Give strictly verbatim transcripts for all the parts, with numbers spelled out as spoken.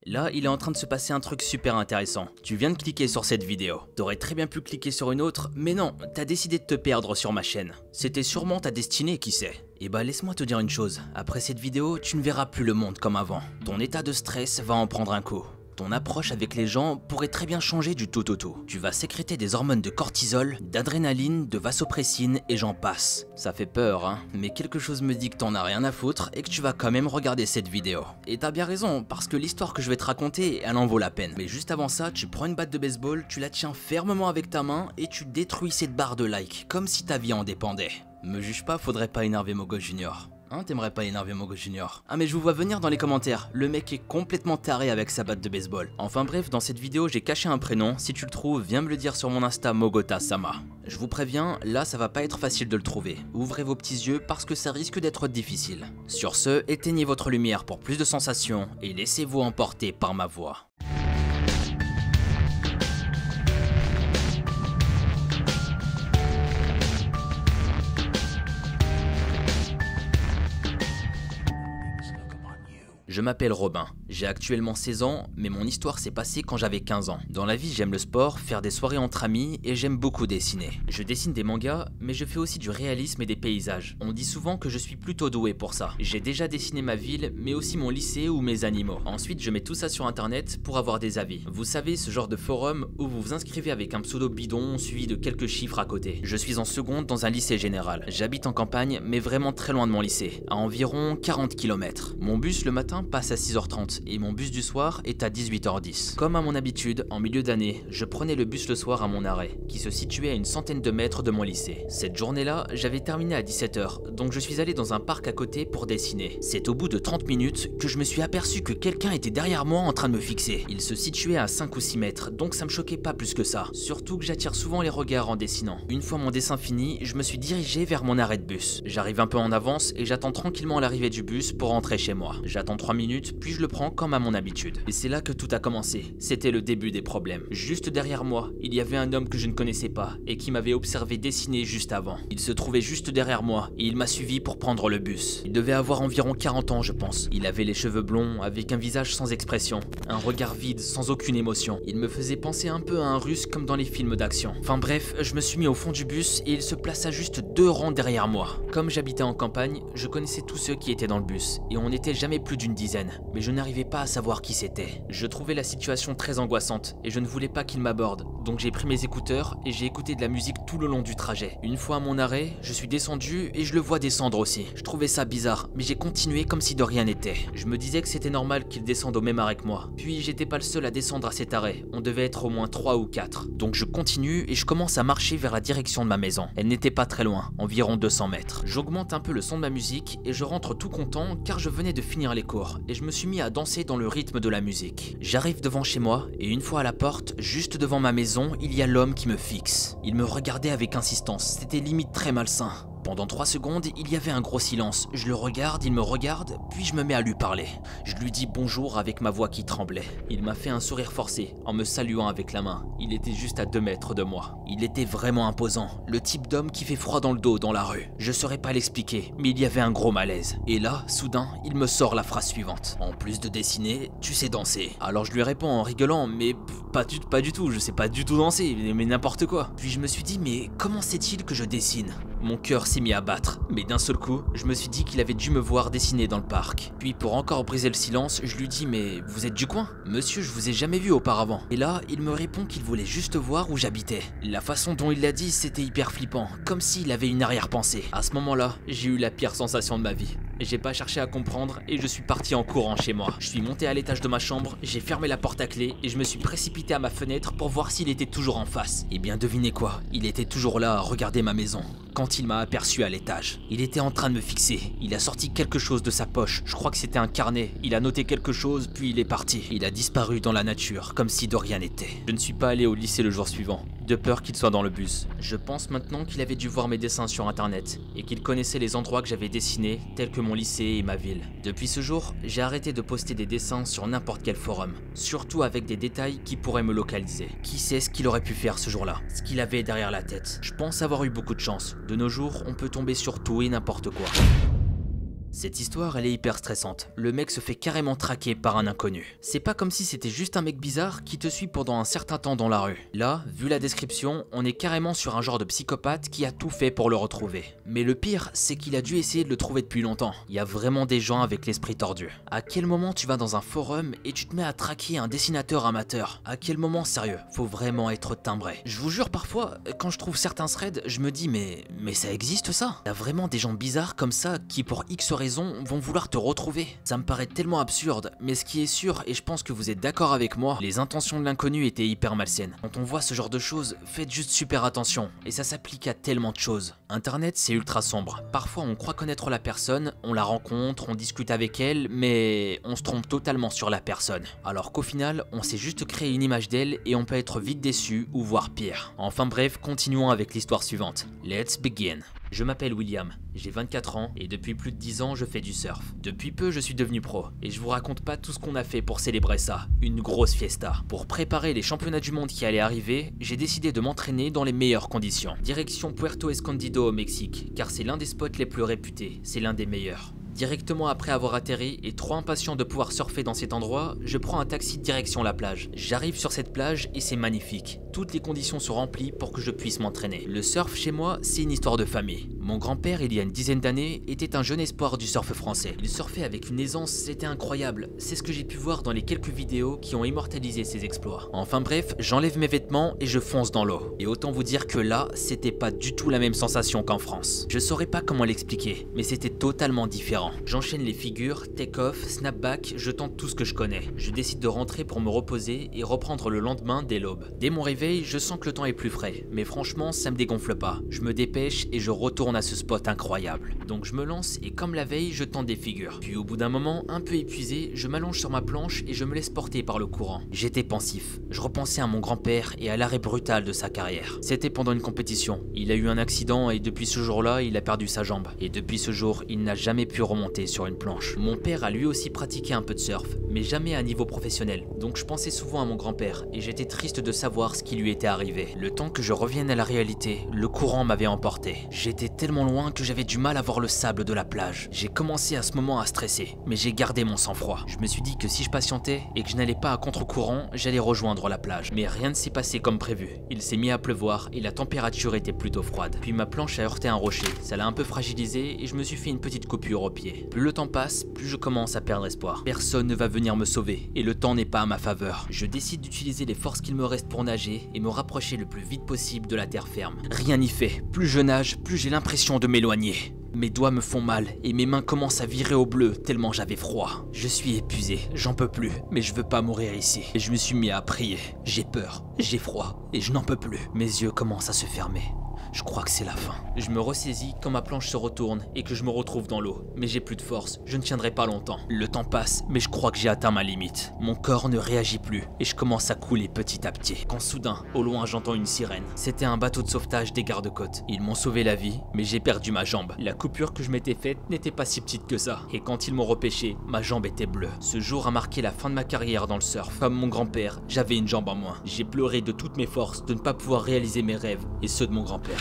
Là, il est en train de se passer un truc super intéressant. Tu viens de cliquer sur cette vidéo. T'aurais très bien pu cliquer sur une autre, mais non, t'as décidé de te perdre sur ma chaîne. C'était sûrement ta destinée, qui sait. Et bah laisse-moi te dire une chose, après cette vidéo, tu ne verras plus le monde comme avant. Ton état de stress va en prendre un coup. Ton approche avec les gens pourrait très bien changer du tout au tout. Tu vas sécréter des hormones de cortisol, d'adrénaline, de vasopressine et j'en passe. Ça fait peur, hein, mais quelque chose me dit que t'en as rien à foutre et que tu vas quand même regarder cette vidéo. Et t'as bien raison, parce que l'histoire que je vais te raconter, elle en vaut la peine. Mais juste avant ça, tu prends une batte de baseball, tu la tiens fermement avec ta main et tu détruis cette barre de like, comme si ta vie en dépendait. Me juge pas, faudrait pas énerver Mogo Junior. Hein, t'aimerais pas énerver Mogo Junior? Ah mais je vous vois venir dans les commentaires, le mec est complètement taré avec sa batte de baseball. Enfin bref, dans cette vidéo j'ai caché un prénom, si tu le trouves, viens me le dire sur mon Insta Mogota-sama. Je vous préviens, là ça va pas être facile de le trouver. Ouvrez vos petits yeux parce que ça risque d'être difficile. Sur ce, éteignez votre lumière pour plus de sensations et laissez-vous emporter par ma voix. Je m'appelle Robin, j'ai actuellement seize ans, mais mon histoire s'est passée quand j'avais quinze ans. Dans la vie, j'aime le sport, faire des soirées entre amis et j'aime beaucoup dessiner. Je dessine des mangas, mais je fais aussi du réalisme et des paysages. On dit souvent que je suis plutôt doué pour ça. J'ai déjà dessiné ma ville, mais aussi mon lycée ou mes animaux. Ensuite, je mets tout ça sur internet pour avoir des avis. Vous savez, ce genre de forum où vous vous inscrivez avec un pseudo bidon suivi de quelques chiffres à côté. Je suis en seconde dans un lycée général. J'habite en campagne, mais vraiment très loin de mon lycée, à environ quarante kilomètres. Mon bus le matin passe à six heures trente et mon bus du soir est à dix-huit heures dix. Comme à mon habitude, en milieu d'année, je prenais le bus le soir à mon arrêt, qui se situait à une centaine de mètres de mon lycée. Cette journée-là, j'avais terminé à dix-sept heures, donc je suis allé dans un parc à côté pour dessiner. C'est au bout de trente minutes que je me suis aperçu que quelqu'un était derrière moi en train de me fixer. Il se situait à cinq ou six mètres, donc ça me choquait pas plus que ça. Surtout que j'attire souvent les regards en dessinant. Une fois mon dessin fini, je me suis dirigé vers mon arrêt de bus. J'arrive un peu en avance et j'attends tranquillement l'arrivée du bus pour rentrer chez moi. J'attends trois minutes, puis je le prends comme à mon habitude. Et c'est là que tout a commencé. C'était le début des problèmes. Juste derrière moi, il y avait un homme que je ne connaissais pas et qui m'avait observé dessiner juste avant. Il se trouvait juste derrière moi et il m'a suivi pour prendre le bus. Il devait avoir environ quarante ans, je pense. Il avait les cheveux blonds, avec un visage sans expression, un regard vide, sans aucune émotion. Il me faisait penser un peu à un russe comme dans les films d'action. Enfin bref, je me suis mis au fond du bus et il se plaça juste deux rangs derrière moi. Comme j'habitais en campagne, je connaissais tous ceux qui étaient dans le bus et on n'était jamais plus d'une dizaine. Mais je n'arrivais pas à savoir qui c'était. Je trouvais la situation très angoissante et je ne voulais pas qu'il m'aborde, donc j'ai pris mes écouteurs et j'ai écouté de la musique tout le long du trajet. Une fois à mon arrêt, je suis descendu et je le vois descendre aussi. Je trouvais ça bizarre, mais j'ai continué comme si de rien n'était. Je me disais que c'était normal qu'il descende au même arrêt que moi. Puis j'étais pas le seul à descendre à cet arrêt, on devait être au moins trois ou quatre. Donc je continue et je commence à marcher vers la direction de ma maison. Elle n'était pas très loin, environ deux cents mètres. J'augmente un peu le son de ma musique et je rentre tout content car je venais de finir les cours et je me suis mis à danser dans le rythme de la musique. J'arrive devant chez moi et une fois à la porte, juste devant ma maison, il y a l'homme qui me fixe. Il me regardait avec insistance, c'était limite très malsain. Pendant trois secondes, il y avait un gros silence. Je le regarde, il me regarde, puis je me mets à lui parler. Je lui dis bonjour avec ma voix qui tremblait. Il m'a fait un sourire forcé en me saluant avec la main. Il était juste à deux mètres de moi. Il était vraiment imposant, le type d'homme qui fait froid dans le dos dans la rue. Je saurais pas l'expliquer, mais il y avait un gros malaise. Et là, soudain, il me sort la phrase suivante. En plus de dessiner, tu sais danser. Alors je lui réponds en rigolant, mais pas du, pas du tout, je sais pas du tout danser, mais, mais n'importe quoi. Puis je me suis dit, mais comment sait-il que je dessine? Mon cœur s'est mis à battre, mais d'un seul coup, je me suis dit qu'il avait dû me voir dessiner dans le parc. Puis pour encore briser le silence, je lui dis mais vous êtes du coin? Monsieur, je vous ai jamais vu auparavant. Et là, il me répond qu'il voulait juste voir où j'habitais. La façon dont il l'a dit, c'était hyper flippant, comme s'il avait une arrière-pensée. À ce moment-là, j'ai eu la pire sensation de ma vie. J'ai pas cherché à comprendre et je suis parti en courant chez moi. Je suis monté à l'étage de ma chambre, j'ai fermé la porte à clé et je me suis précipité à ma fenêtre pour voir s'il était toujours en face. Et bien devinez quoi, il était toujours là à regarder ma maison. Quand il m'a aperçu à l'étage, il était en train de me fixer. Il a sorti quelque chose de sa poche, je crois que c'était un carnet. Il a noté quelque chose puis il est parti. Il a disparu dans la nature, comme si de rien n'était. Je ne suis pas allé au lycée le jour suivant, de peur qu'il soit dans le bus. Je pense maintenant qu'il avait dû voir mes dessins sur internet et qu'il connaissait les endroits que j'avais dessinés, tels que mon lycée et ma ville. Depuis ce jour, j'ai arrêté de poster des dessins sur n'importe quel forum, surtout avec des détails qui pourraient me localiser. Qui sait ce qu'il aurait pu faire ce jour-là, ce qu'il avait derrière la tête. Je pense avoir eu beaucoup de chance. De nos jours, on peut tomber sur tout et n'importe quoi. Cette histoire, elle est hyper stressante. Le mec se fait carrément traquer par un inconnu. C'est pas comme si c'était juste un mec bizarre qui te suit pendant un certain temps dans la rue. Là, vu la description, on est carrément sur un genre de psychopathe qui a tout fait pour le retrouver. Mais le pire, c'est qu'il a dû essayer de le trouver depuis longtemps. Il y a vraiment des gens avec l'esprit tordu. À quel moment tu vas dans un forum et tu te mets à traquer un dessinateur amateur? À quel moment, sérieux? Faut vraiment être timbré. Je vous jure, parfois, quand je trouve certains threads, je me dis mais, mais ça existe ça? T'as vraiment des gens bizarres comme ça qui pour X raisons vont vouloir te retrouver. Ça me paraît tellement absurde, mais ce qui est sûr, et je pense que vous êtes d'accord avec moi, les intentions de l'inconnu étaient hyper malsaines. Quand on voit ce genre de choses, faites juste super attention, et ça s'applique à tellement de choses. Internet, c'est ultra sombre. Parfois on croit connaître la personne, on la rencontre, on discute avec elle, mais on se trompe totalement sur la personne. Alors qu'au final, on s'est juste créé une image d'elle et on peut être vite déçu ou voire pire. Enfin bref, continuons avec l'histoire suivante. Let's begin. Je m'appelle William, j'ai vingt-quatre ans et depuis plus de dix ans je fais du surf. Depuis peu je suis devenu pro et je vous raconte pas tout ce qu'on a fait pour célébrer ça, une grosse fiesta. Pour préparer les championnats du monde qui allaient arriver, j'ai décidé de m'entraîner dans les meilleures conditions. Direction Puerto Escondido au Mexique, car c'est l'un des spots les plus réputés, c'est l'un des meilleurs. Directement après avoir atterri et trop impatient de pouvoir surfer dans cet endroit, je prends un taxi direction la plage. J'arrive sur cette plage et c'est magnifique. Toutes les conditions sont remplies pour que je puisse m'entraîner. Le surf chez moi, c'est une histoire de famille. Mon grand-père, il y a une dizaine d'années, était un jeune espoir du surf français. Il surfait avec une aisance, c'était incroyable. C'est ce que j'ai pu voir dans les quelques vidéos qui ont immortalisé ses exploits. Enfin bref, j'enlève mes vêtements et je fonce dans l'eau. Et autant vous dire que là, c'était pas du tout la même sensation qu'en France. Je saurais pas comment l'expliquer, mais c'était totalement différent. J'enchaîne les figures, take-off, snapback, je tente tout ce que je connais. Je décide de rentrer pour me reposer et reprendre le lendemain dès l'aube. Dès mon réveil, je sens que le temps est plus frais, mais franchement, ça me dégonfle pas. Je me dépêche et je retourne à ce spot incroyable. Donc je me lance et comme la veille, je tente des figures. Puis au bout d'un moment, un peu épuisé, je m'allonge sur ma planche et je me laisse porter par le courant. J'étais pensif. Je repensais à mon grand-père et à l'arrêt brutal de sa carrière. C'était pendant une compétition. Il a eu un accident et depuis ce jour-là, il a perdu sa jambe. Et depuis ce jour, il n'a jamais pu remonter sur une planche. Mon père a lui aussi pratiqué un peu de surf, mais jamais à un niveau professionnel. Donc je pensais souvent à mon grand-père et j'étais triste de savoir ce qui lui était arrivé. Le temps que je revienne à la réalité, le courant m'avait emporté. J'étais tellement loin que j'avais du mal à voir le sable de la plage. J'ai commencé à ce moment à stresser, mais j'ai gardé mon sang-froid. Je me suis dit que si je patientais et que je n'allais pas à contre-courant, j'allais rejoindre la plage. Mais rien ne s'est passé comme prévu. Il s'est mis à pleuvoir et la température était plutôt froide. Puis ma planche a heurté un rocher. Ça l'a un peu fragilisé et je me suis fait une petite coupure au pied. Plus le temps passe, plus je commence à perdre espoir. Personne ne va venir me sauver et le temps n'est pas à ma faveur. Je décide d'utiliser les forces qu'il me reste pour nager et me rapprocher le plus vite possible de la terre ferme. Rien n'y fait. Plus je nage, plus j'ai l'impression de m'éloigner. Mes doigts me font mal et mes mains commencent à virer au bleu tellement j'avais froid. Je suis épuisé, j'en peux plus, mais je veux pas mourir ici. Et je me suis mis à prier. J'ai peur, j'ai froid et je n'en peux plus. Mes yeux commencent à se fermer. Je crois que c'est la fin. Je me ressaisis quand ma planche se retourne et que je me retrouve dans l'eau. Mais j'ai plus de force, je ne tiendrai pas longtemps. Le temps passe, mais je crois que j'ai atteint ma limite. Mon corps ne réagit plus et je commence à couler petit à petit. Quand soudain, au loin, j'entends une sirène. C'était un bateau de sauvetage des gardes-côtes. Ils m'ont sauvé la vie, mais j'ai perdu ma jambe. La coupure que je m'étais faite n'était pas si petite que ça. Et quand ils m'ont repêché, ma jambe était bleue. Ce jour a marqué la fin de ma carrière dans le surf. Comme mon grand-père, j'avais une jambe en moins. J'ai pleuré de toutes mes forces de ne pas pouvoir réaliser mes rêves et ceux de mon grand-père.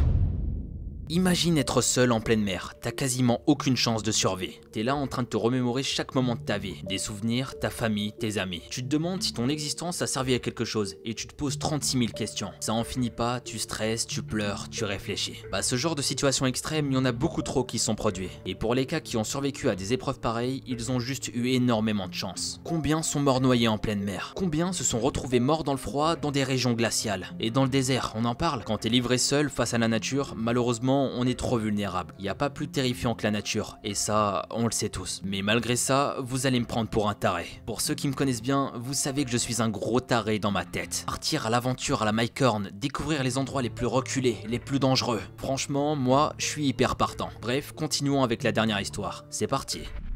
Imagine être seul en pleine mer, t'as quasiment aucune chance de survie. T'es là en train de te remémorer chaque moment de ta vie, des souvenirs, ta famille, tes amis. Tu te demandes si ton existence a servi à quelque chose et tu te poses trente-six mille questions. Ça en finit pas, tu stresses, tu pleures, tu réfléchis. Bah ce genre de situation extrême, il y en a beaucoup trop qui sont produits. Et pour les cas qui ont survécu à des épreuves pareilles, ils ont juste eu énormément de chance. Combien sont morts noyés en pleine mer? Combien se sont retrouvés morts dans le froid dans des régions glaciales? Et dans le désert, on en parle. Quand t'es livré seul face à la nature, malheureusement on est trop vulnérable. Il n'y a pas plus terrifiant que la nature, et ça, on le sait tous. Mais malgré ça, vous allez me prendre pour un taré. Pour ceux qui me connaissent bien, vous savez que je suis un gros taré dans ma tête. Partir à l'aventure à la Mike Horn, découvrir les endroits les plus reculés, les plus dangereux. Franchement, moi, je suis hyper partant. Bref, continuons avec la dernière histoire. C'est parti.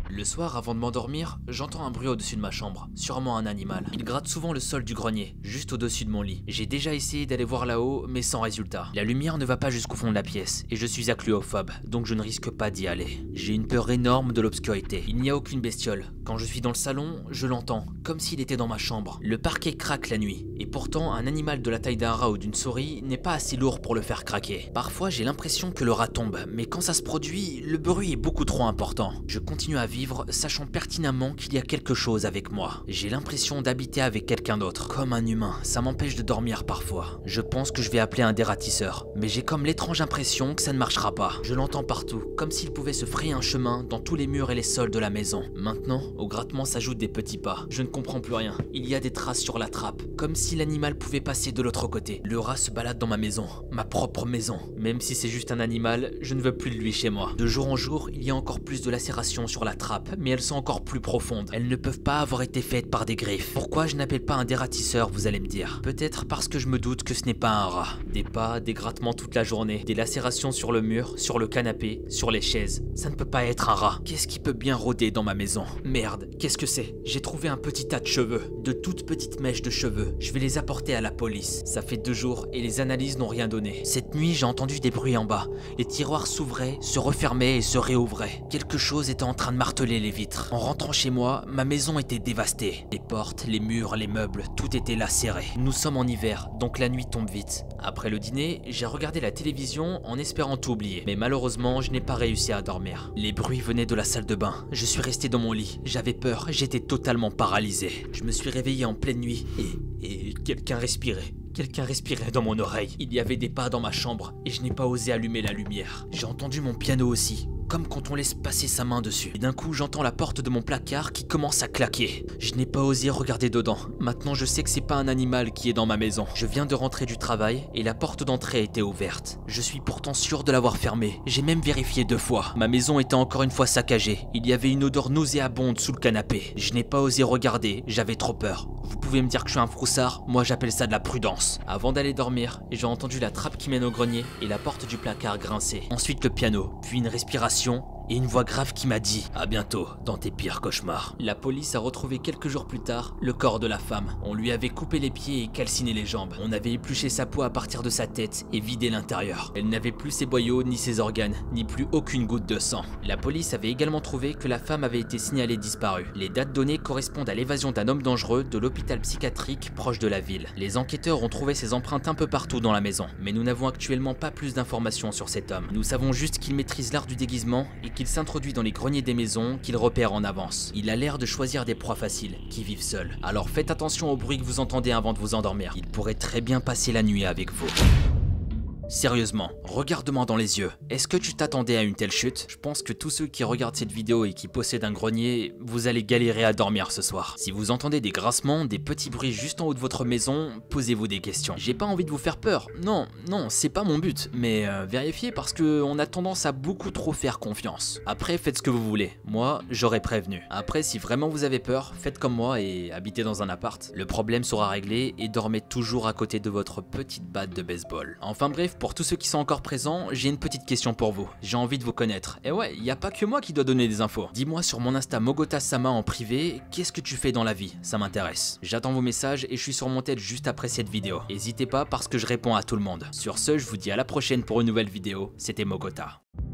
Le soir, avant de m'endormir, j'entends un bruit au-dessus de ma chambre, sûrement un animal. Il gratte souvent le sol du grenier, juste au-dessus de mon lit. J'ai déjà essayé d'aller voir là-haut, mais sans résultat. La lumière ne va pas jusqu'au fond de la pièce, et je suis acluophobe, donc je ne risque pas d'y aller. J'ai une peur énorme de l'obscurité. Il n'y a aucune bestiole. Quand je suis dans le salon, je l'entends, comme s'il était dans ma chambre. Le parquet craque la nuit, et pourtant un animal de la taille d'un rat ou d'une souris n'est pas assez lourd pour le faire craquer. Parfois j'ai l'impression que le rat tombe, mais quand ça se produit, le bruit est beaucoup trop important. Je continue à vivre, sachant pertinemment qu'il y a quelque chose avec moi. J'ai l'impression d'habiter avec quelqu'un d'autre, comme un humain. Ça m'empêche de dormir parfois. Je pense que je vais appeler un dératisseur, mais j'ai comme l'étrange impression que ça ne marchera pas. Je l'entends partout, comme s'il pouvait se frayer un chemin dans tous les murs et les sols de la maison. Maintenant, au grattement s'ajoutent des petits pas. Je ne comprends plus rien. Il y a des traces sur la trappe, comme si l'animal pouvait passer de l'autre côté. Le rat se balade dans ma maison, ma propre maison. Même si c'est juste un animal, je ne veux plus de lui chez moi. De jour en jour, il y a encore plus de lacérations sur la trappe, mais elles sont encore plus profondes. Elles ne peuvent pas avoir été faites par des griffes. Pourquoi je n'appelle pas un dératisseur, vous allez me dire? Peut-être parce que je me doute que ce n'est pas un rat. Des pas, des grattements toute la journée, des lacérations sur le mur, sur le canapé, sur les chaises. Ça ne peut pas être un rat. Qu'est-ce qui peut bien rôder dans ma maison? Merde, qu'est-ce que c'est? J'ai trouvé un petit tas de cheveux, de toutes petites mèches de cheveux. Je vais les apporter à la police. Ça fait deux jours et les analyses n'ont rien donné. Cette nuit, j'ai entendu des bruits en bas. Les tiroirs s'ouvraient, se refermaient et se réouvraient. Quelque chose était en train de marteler les vitres. En rentrant chez moi, ma maison était dévastée. Les portes, les murs, les meubles, tout était lacéré. Nous sommes en hiver, donc la nuit tombe vite. Après le dîner, j'ai regardé la télévision en espérant tout oublier. Mais malheureusement, je n'ai pas réussi à dormir. Les bruits venaient de la salle de bain. Je suis resté dans mon lit. J'avais peur, j'étais totalement paralysé. Je me suis réveillé en pleine nuit et... et quelqu'un respirait. Quelqu'un respirait dans mon oreille. Il y avait des pas dans ma chambre et je n'ai pas osé allumer la lumière. J'ai entendu mon piano aussi, comme quand on laisse passer sa main dessus. Et d'un coup, j'entends la porte de mon placard qui commence à claquer. Je n'ai pas osé regarder dedans. Maintenant, je sais que c'est pas un animal qui est dans ma maison. Je viens de rentrer du travail et la porte d'entrée était ouverte. Je suis pourtant sûr de l'avoir fermée. J'ai même vérifié deux fois. Ma maison était encore une fois saccagée. Il y avait une odeur nauséabonde sous le canapé. Je n'ai pas osé regarder, j'avais trop peur. Vous pouvez me dire que je suis un froussard, moi j'appelle ça de la prudence. Avant d'aller dormir, j'ai entendu la trappe qui mène au grenier et la porte du placard grincer. Ensuite le piano, puis une respiration et une voix grave qui m'a dit « À bientôt, dans tes pires cauchemars ». La police a retrouvé quelques jours plus tard le corps de la femme. On lui avait coupé les pieds et calciné les jambes. On avait épluché sa peau à partir de sa tête et vidé l'intérieur. Elle n'avait plus ses boyaux, ni ses organes, ni plus aucune goutte de sang. La police avait également trouvé que la femme avait été signalée disparue. Les dates données correspondent à l'évasion d'un homme dangereux de l'hôpital psychiatrique proche de la ville. Les enquêteurs ont trouvé ses empreintes un peu partout dans la maison, mais nous n'avons actuellement pas plus d'informations sur cet homme. Nous savons juste qu'il maîtrise l'art du déguisement et qu'il s'introduit dans les greniers des maisons qu'il repère en avance. Il a l'air de choisir des proies faciles, qui vivent seuls. Alors faites attention au bruit que vous entendez avant de vous endormir. Il pourrait très bien passer la nuit avec vous. Sérieusement, regarde-moi dans les yeux. Est-ce que tu t'attendais à une telle chute? Je pense que tous ceux qui regardent cette vidéo et qui possèdent un grenier, vous allez galérer à dormir ce soir. Si vous entendez des grincements, des petits bruits juste en haut de votre maison, posez-vous des questions. J'ai pas envie de vous faire peur. Non, non, c'est pas mon but. Mais euh, vérifiez parce que on a tendance à beaucoup trop faire confiance. Après, faites ce que vous voulez. Moi, j'aurais prévenu. Après, si vraiment vous avez peur, faites comme moi et habitez dans un appart. Le problème sera réglé et dormez toujours à côté de votre petite batte de baseball. Enfin bref, pour tous ceux qui sont encore présents, j'ai une petite question pour vous. J'ai envie de vous connaître. Et ouais, y a pas que moi qui dois donner des infos. Dis-moi sur mon Insta Mogota-sama en privé, qu'est-ce que tu fais dans la vie? Ça m'intéresse. J'attends vos messages et je suis sur mon tête juste après cette vidéo. N'hésitez pas parce que je réponds à tout le monde. Sur ce, je vous dis à la prochaine pour une nouvelle vidéo. C'était Mogota.